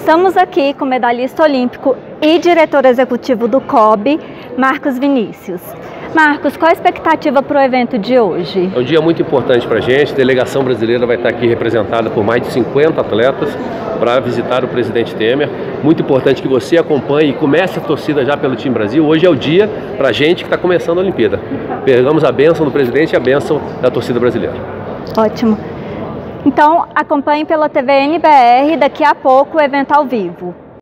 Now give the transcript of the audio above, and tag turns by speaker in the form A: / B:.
A: Estamos aqui com o medalhista olímpico e diretor executivo do COB, Marcos Vinícius. Marcos, qual a expectativa para o evento de hoje?
B: É um dia muito importante para a gente. A delegação brasileira vai estar aqui representada por mais de 50 atletas para visitar o presidente Temer. Muito importante que você acompanhe e comece a torcida já pelo time Brasil. Hoje é o dia para a gente que está começando a Olimpíada. Pegamos a bênção do presidente e a bênção da torcida brasileira.
A: Ótimo. Então, acompanhe pela TV NBR, daqui a pouco o evento ao vivo.